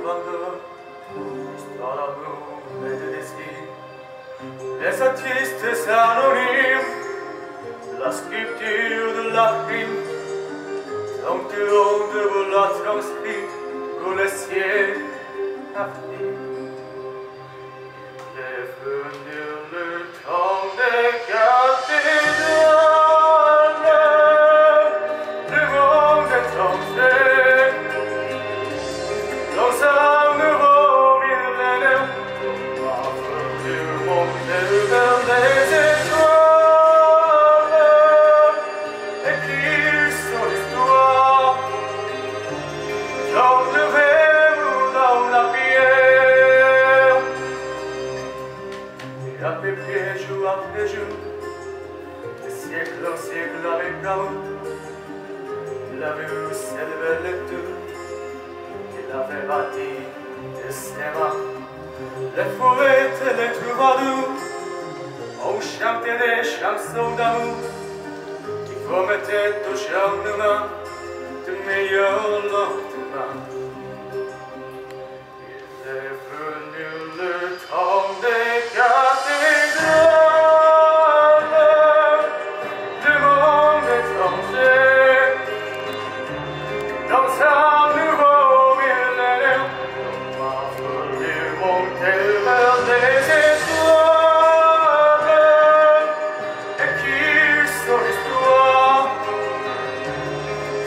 quando l'histoire d'amour et de désir, les artistes anonymes, la sculpture de la rime, donc de l'onde vous la transcrit pour le ciel à venir. Il est venu le temps des cathédrales, le monde est entré dans un nouveau millénaire, on va venir monter vers les étoiles, écrire son histoire, dans le verre ou dans la pierre. Et après pied, jour après jour, de siècle en siècle avec l'amour, la vue s'élevait le tout, il avait bâti des cinémas, les forêts et les troubadours, on chantait des chansons d'amour, qui promettaient au charnement de meilleurs lendemains. Il est venu le temps des cathédrales, le monde est entré dans un nouveau millénaire, on va venir monter vers les étoiles, écrire son histoire,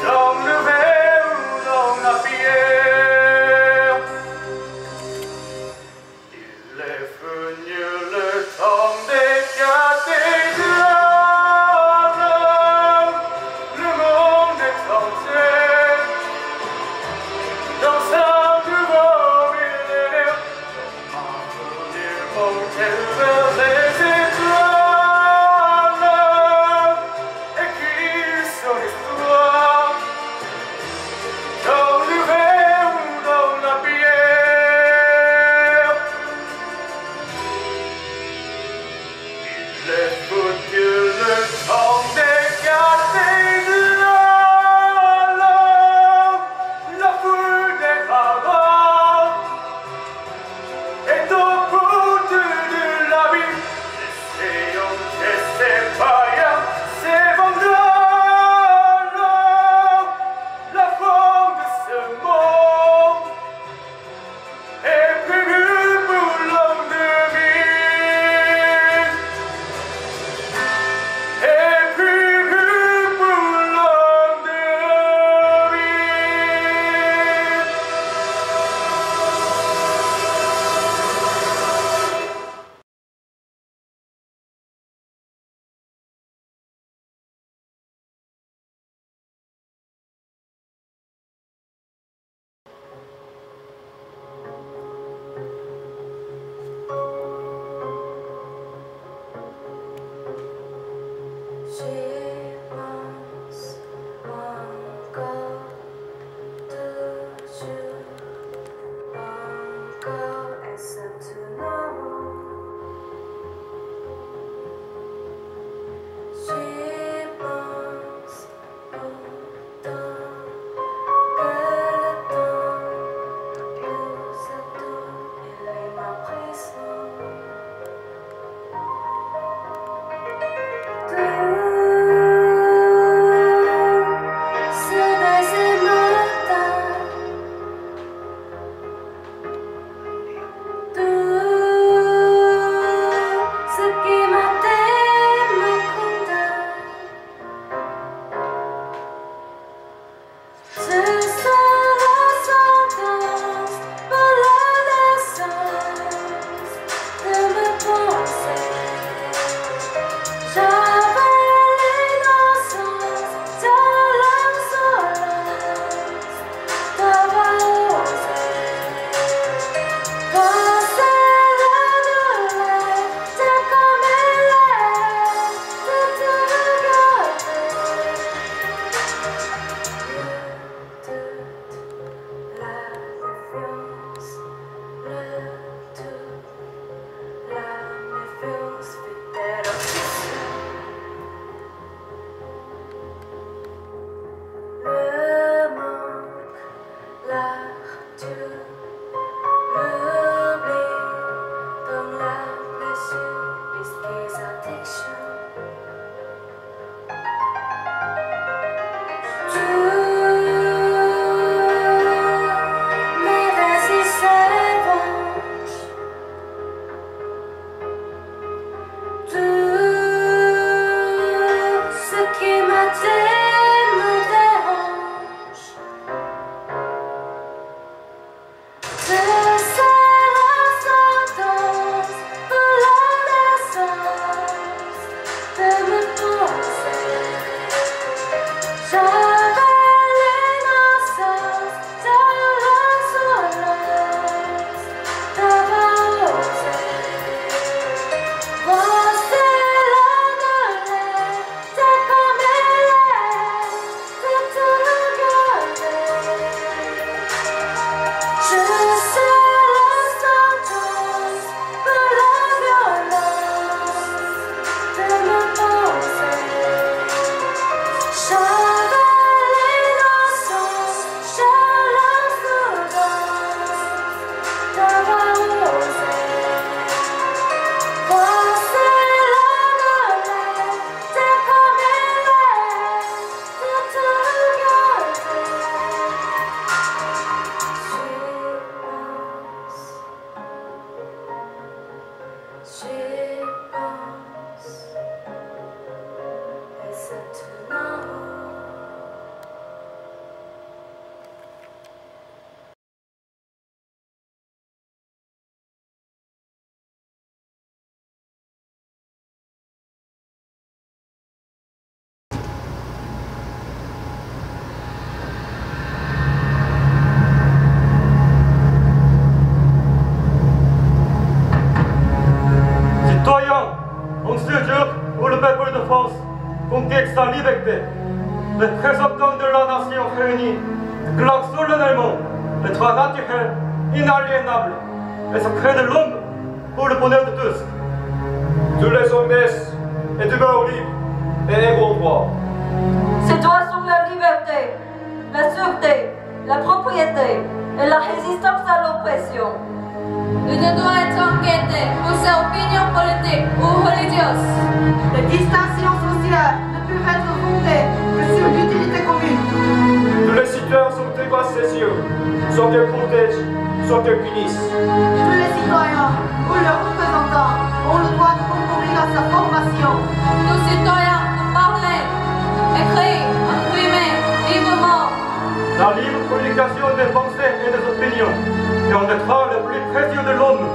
liberté, le précepteur de la nation réunie, déclare solennellement le droit naturel, inaliénable et sacré de l'homme pour le bonheur de tous. Tous les hommes naissent et demeurent libres et égaux droits. Ces droits sont la liberté, la sûreté, la propriété et la résistance à l'oppression. Il ne doit être inquiété pour ses opinions politiques ou religieuses. Les distinctions sociales ne peuvent être fondées que sur l'utilité commune. Tous les citoyens sont égaux à ses yeux, sans qu'elles protègent, sans qu'elles punissent. Tous les citoyens ou leurs représentants ont le droit de concourir à sa formation. Tous citoyens de parler, écrire, imprimer librement. La libre communication des pensées et des opinions est un des droits les plus précieux de l'homme.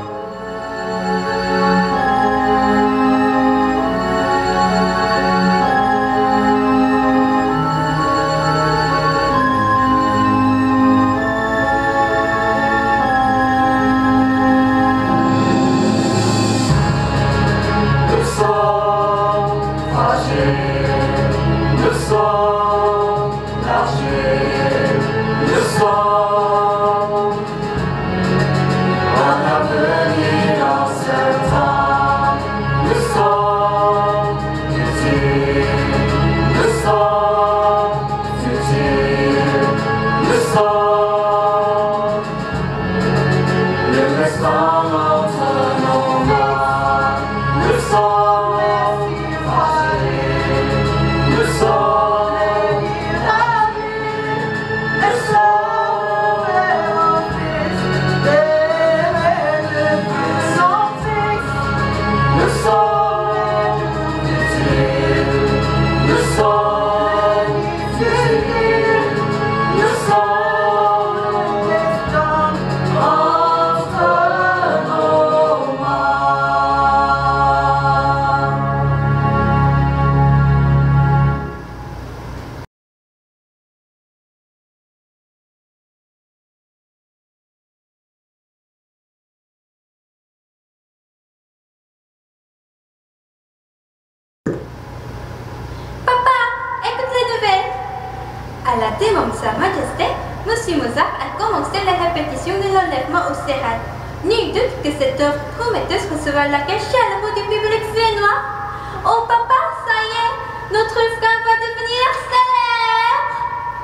À la demande de Sa Majesté, M. Mozart a commencé la répétition de l'enlèvement au Sérate. Nul doute que cette œuvre prometteuse recevra l'accueil chaleureux du public viennois. Oh papa, ça y est, notre frère va devenir célèbre.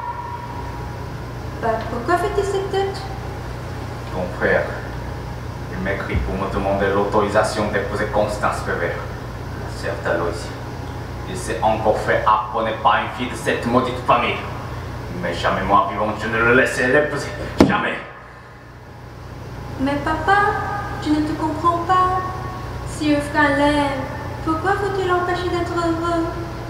Bah, pourquoi fais-tu cette tête? Ton frère, il m'écrit pour me demander l'autorisation d'épouser Constance Weber, la sœur d'Aloïsie. Il s'est encore fait apprendre par une fille de cette maudite famille. Mais jamais moi vivant, je ne le laisserai l'épouser. Jamais. Mais papa, je ne te comprends pas. Si Wolfgang l'aime, pourquoi faut-il l'empêcher d'être heureux?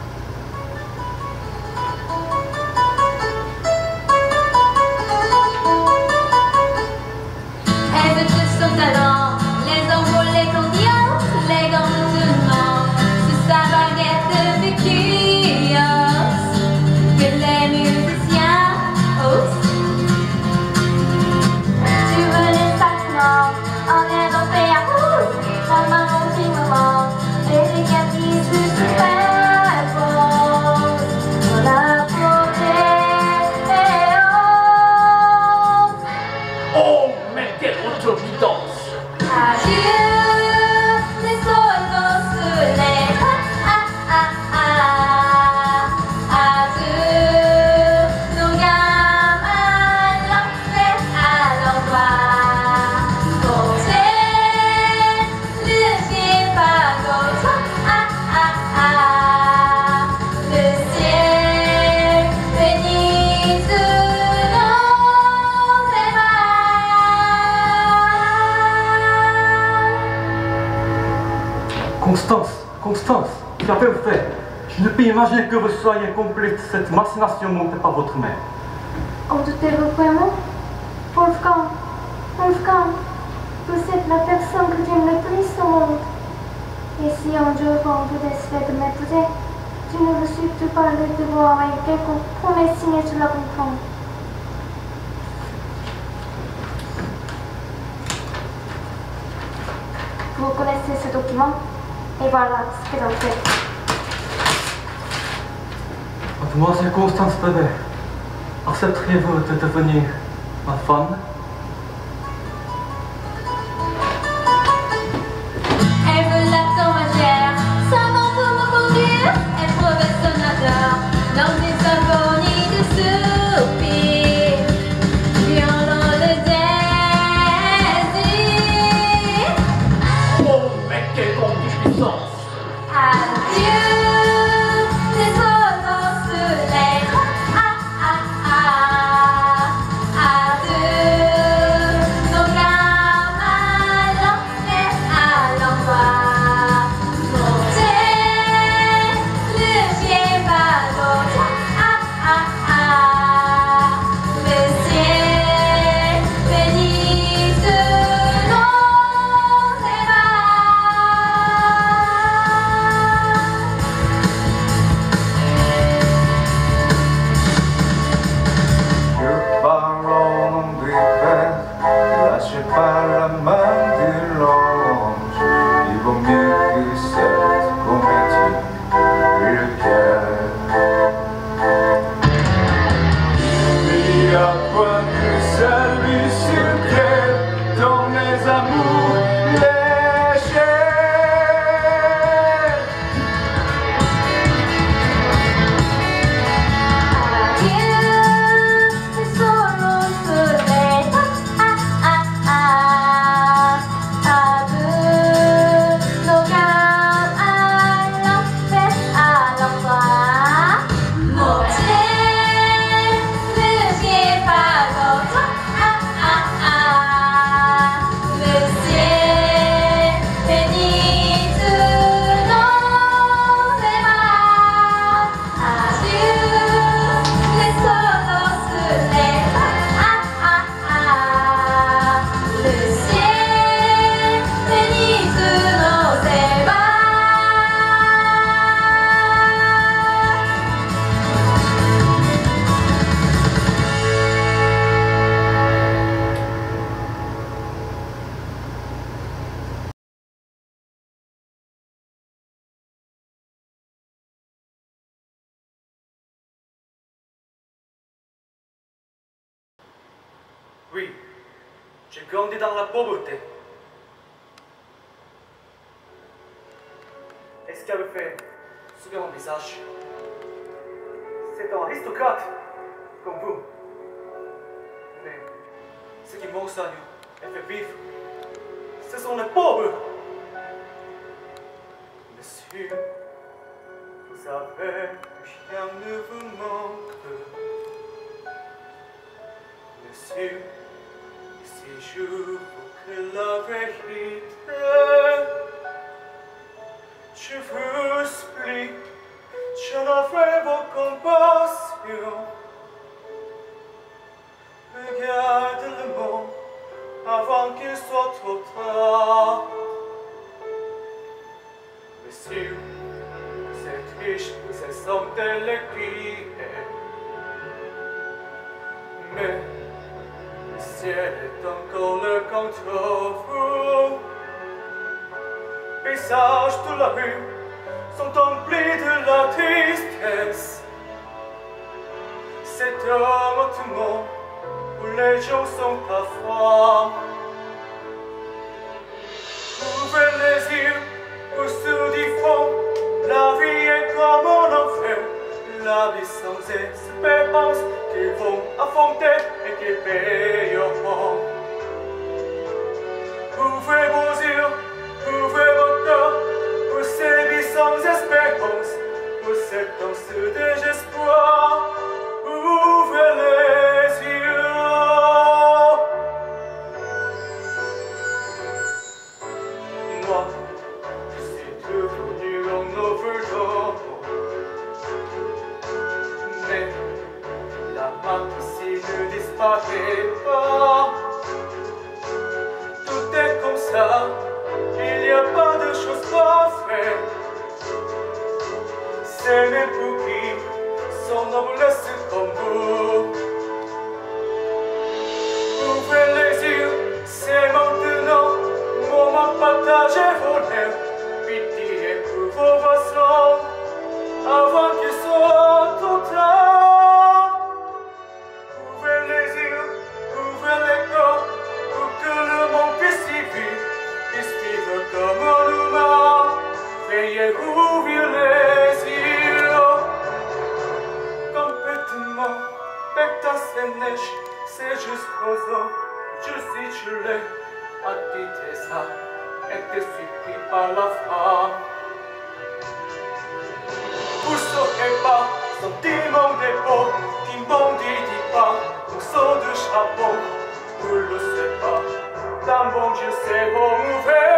Elle veut tout son talent, les envols, les grandioses, les gants musulmans, sous sa baguette victorieuse, que les musiciens osent. Tu veux les sacrements en européen rouge, la main au firmament, et les caprices se superposent dans la beauté et ose. Oh, mais quelle autovidence! Adieu, les oiseaux se lèvent. Adieu, nos gammes à l'enfer, à l'envoi. Posez le pied par gauche. Le ciel bénisse nos émails. Constance, Constance, qu'avez-vous fait? Je ne peux imaginer que vous soyez complice de cette machination montée par votre mère. En doutez-vous vraiment? Wolfgang, Wolfgang, vous êtes la personne que j'aime le plus au monde. Et si un jour on vous décide de m'épouser, je ne veux surtout pas le devoir avec quelqu'un pour me signer sur la comprendre. Vous connaissez ce document? Et voilà ce que j'en fais. Mademoiselle Constance Bébé, accepteriez-vous de devenir ma femme? Elle veut la tourmagère, savant pour me conduire. Elle progresse son ardeur dans des symphonies de soupirs, violent le désir. Oh, mais quelle concupiscence! Adieu, les oiseaux se lèvent. Adieu, nos gammes à l'enfer, à l'envoi. Montez, le pied ballot. Le ciel bénisse nos Le ballon des verres, lâchez pas la main de l'ange. Il vaut mieux que cette comédie vulgaire. Il n'y a point que celui secret dans mes amours légers. Adieu, solo se lève. Adieu, nos gammes à l'enfer, à l'envoi. Montez, le pied ballot. Le ciel bénisse nos ébats. Adieu, les solos se lèvent. Le ciel bénisse nos ébats. Oui, j'ai grandi dans la pauvreté. Et ce qu'elle fait sur mon visage, c'est un aristocrate comme vous. Mais ce qui m'enseigne et fait vivre, ce sont les pauvres. Monsieur, vous savez, rien ne vous manque. Monsieur, si je vous que la vérité, je vous supplie, j'en offre vos compassions. Regarde le monde avant qu'il soit trop tard. Monsieur, vous êtes riche, vous êtes sans délégué. Mais le ciel est encore le contre vous. Paysages de la rue sont emplis de la tristesse. C'est un autre monde où les gens sont parfois. Ouvrez les yeux pour ceux du fond. La vie est comme un enfer. La vie sans espérance qu'ils vont affronter et qu'ils payeront. Ouvrez vos yeux, ouvrez vos cœurs pour ces vies sans espérance, pour cette danse de désespoir. Ouvrez les yeux. Moi, je suis devenu un overdose. Mais la marque ici ne disparaît pas. Tout est comme ça, il n'y a pas de choses parfaites. C'est mes pour qui sont noblesse comme vous. Ouvrez les yeux, c'est maintenant, moment partagé vos lèvres. Pitié pour vos vassaux, avant qu'il soit trop tard. neige, c'est jusqu'aux os, je suis gelé à quitter ça, été surpris par la femme. Vous saurez pas, sentiment dépôt, qui m'en dit pas, morceau de chapeau, vous le savez pas, d'un bon Dieu c'est bon ouvert.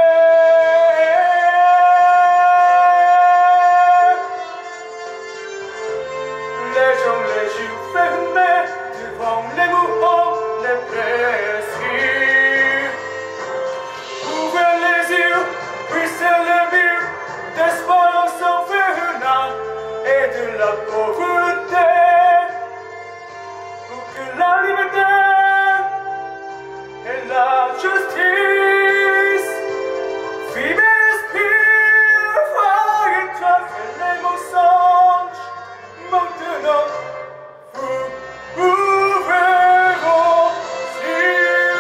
Les yeux fermés devant les mouvements, les précis. Ouvrez les yeux, puissez les murs, d'espérance infernale et de la pauvreté. Pour que la liberté et la justice vibrent, respirent, voient traverser les mensonges. Maintenant, vous ouvrez vos yeux.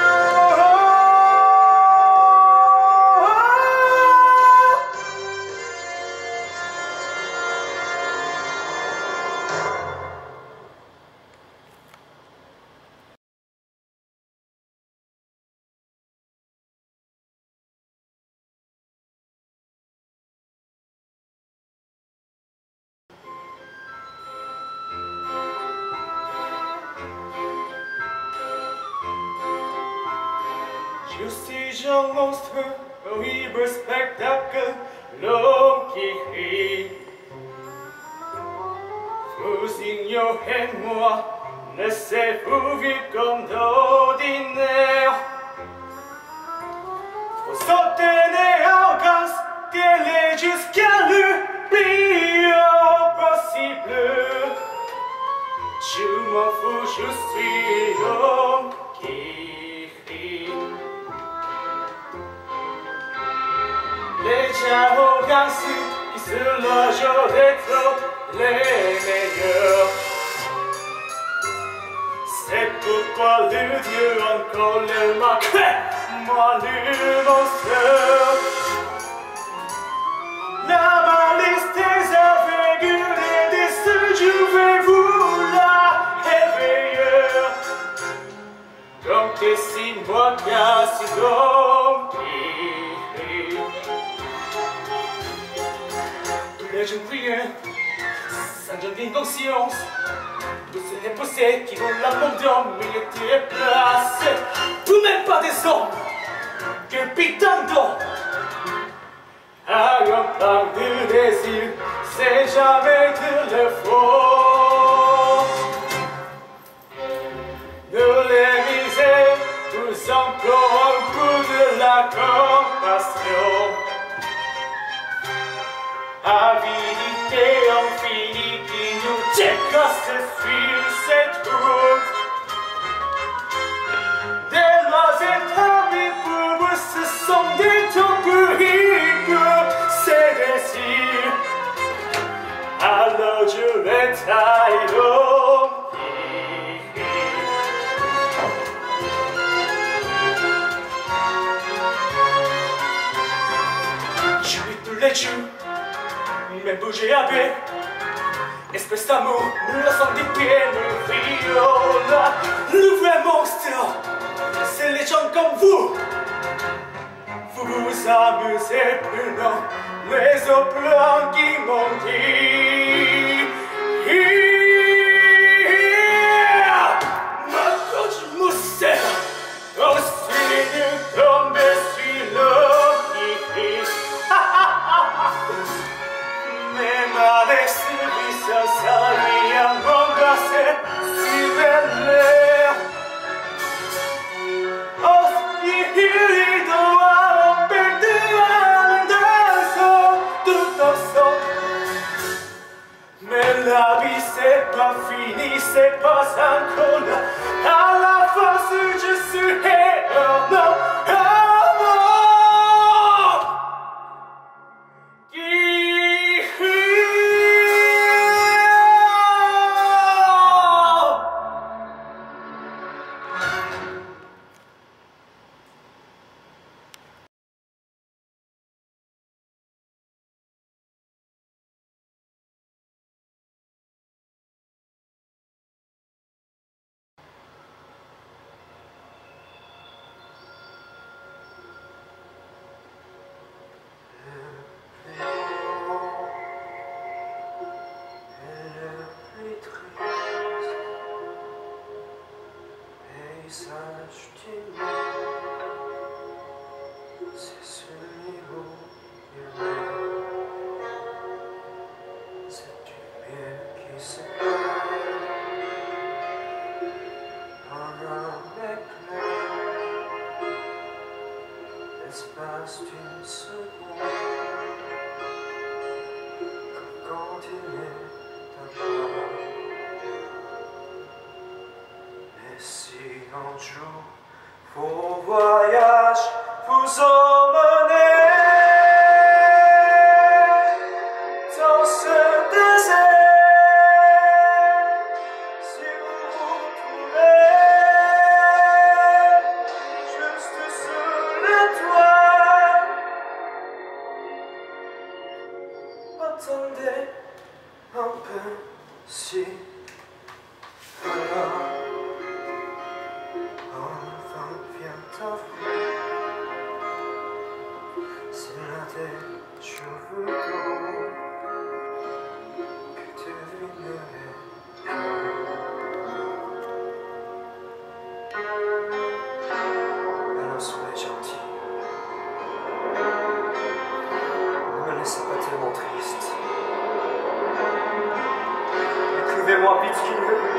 Je suis un monstre, horrible spectacle, l'homme qui rit. Vous ignorez moi, laissez-vous vivre comme d'ordinaire. Vous sautez les arrogances, télé jusqu'à l'oubli impossible. Je m'en fous, je suis l'homme qui rit. Les arrogances qui se logent d'être les meilleurs. C'est pourquoi le Dieu encore le marque, moi le monstre. La malice des aveugles et des seuls, je vais vous la réveiller. Comptez si moi casse l'homme qui rit. Les jeunes prières, sans jeune inconscience, tous ces imposés qui vont l'abandon, mais était placé, tout même pas des hommes, que putain d'hommes. Un plan de désir, c'est jamais de le faux. Ne les misez, vous encore un coup de la compassion. Avidité infinie qui nous décasse sur cette route. Des lois établies pour vous, ce sont des temps puriques, ces désirs. Alors je les taille l'homme. Je vais tous les jours. Même bouger à baie, espèce d'amour, nous la sang des pieds, nous viole. Le vrai monstre, c'est les gens comme vous. Vous vous amusez plus non, mais au plan qui m'ont dit. Ma coach moussée, aussi nous tomber sur l'homme qui crie. Même avec service, ça vient m'embrasser sur l'air. Oh, il doit perdre un dessin, tout ensemble. visage du monde, c'est celui où il est. C'est du miel qui se perd en un éclair, l'espace d'une seconde, comme quand il est à bord. Et si un jour vos voyages vous emmenez dans ce désert, si vous vous trouvez juste sous l'étoile, attendez un peu si alors enfin vient à vous. S'il a des cheveux blonds que tu devinerais alors soyez gentil, ne me laissez pas tellement triste, écrivez-moi vite ce qu'il veut.